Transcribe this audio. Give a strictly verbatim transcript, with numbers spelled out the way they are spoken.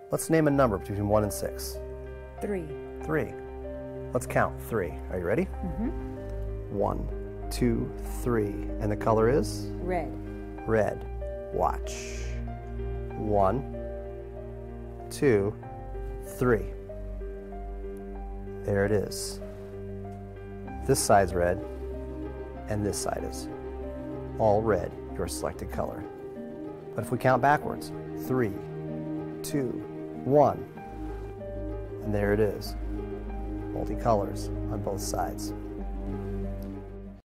Let's name a number between one and six. Three. Three. Let's count three. Are you ready? Mm-hmm. One, two, three. And the color is? Red. Red. Watch. One, two, three. There it is. This side's red, and this side is all red, your selected color. But if we count backwards, three, two, one, and there it is, multicolors on both sides.